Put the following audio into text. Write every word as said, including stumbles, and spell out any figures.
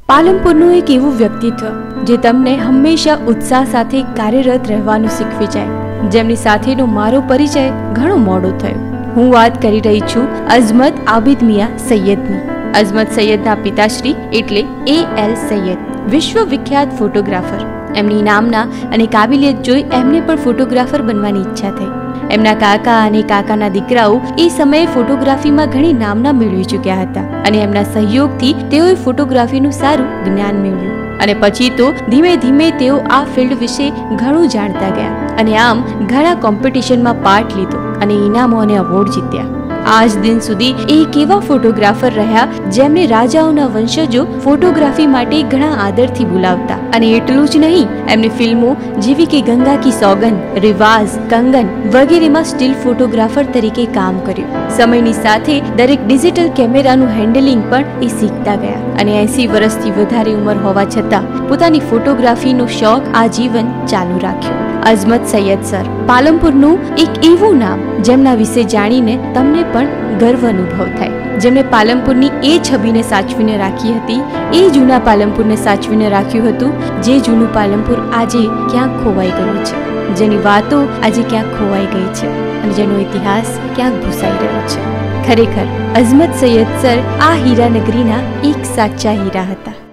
પાલનપુરનું એક એવું વ્યક્તિત્વ જે તમને હંમેશા ઉત્સાહ સાથે કાર્યરત રહેવાનું શીખવી જાય, જેમની સાથેનો મારો પરિચય ઘણો મોડો થયો. હું વાત કરી રહી છું અઝમત આબિદ મિયા સૈયદની. અઝમત સૈયદના પિતાશ્રી એટલે એ એલ સૈયદ, વિશ્વ વિખ્યાત ફોટોગ્રાફર. એમની નામના અને કાબિલિયત જોઈ એમને પણ ફોટોગ્રાફર બનવાની ઈચ્છા થઈ. એમના કાકા અને કાકાના દીકરાઓ એ સમયે ફોટોગ્રાફીમાં ઘણી નામના મેળવી ચૂક્યા હતા અને એમના સહયોગથી તેઓએ ફોટોગ્રાફીનું સારું જ્ઞાન મેળવ્યું. અને પછી તો ધીમે ધીમે તેઓ આ ફિલ્ડ વિશે ઘણું જાણતા ગયા અને આમ ઘણા કોમ્પિટિશનમાં પાર્ટ લીધો અને ઇનામો અને એવોર્ડ જીત્યા. આજ દિન સુધી એક એવા ફોટોગ્રાફર રહ્યા જેમને રાજાઓના વંશજો ફોટોગ્રાફી માટે ઘણા આદરથી બોલાવતા. અને એટલું જ નહીં, એમની ફિલ્મો જેવી કે ગંગા કી સોગન, રિવાઝ, કંગન વગેરેમાં સ્ટીલ ફોટોગ્રાફર તરીકે કામ કર્યું. સમયની સાથે દરેક ડિજિટલ કેમેરાનું હેન્ડલિંગ પણ એ શીખતા ગયા અને એસી વર્ષથી વધારે ઉંમર હોવા છતાં પોતાની ફોટોગ્રાફીનો શોખ આજીવન ચાલુ રાખ્યો. અઝમત સૈયદ સર, પાલનપુરનું એક એવું નામ જેમના વિશે જાણીને તમને પણ ગર્વ અનુભવ થાય, જેમણે પાલનપુરની એ છબીને સાચવીને રાખી હતી, એ જૂના પાલનપુરને સાચવીને રાખ્યું હતું જે જૂનું પાલનપુર આજે ક્યાંક ખોવાઈ ગયું છે, જેની વાતો આજે ક્યાંક ખોવાઈ ગઈ છે અને જેનો ઇતિહાસ ક્યાંક ભૂસાઈ રહ્યો છે. ખરેખર અઝમત સૈયદ સર આ હીરા નગરીના એક સાચા હીરા હતા.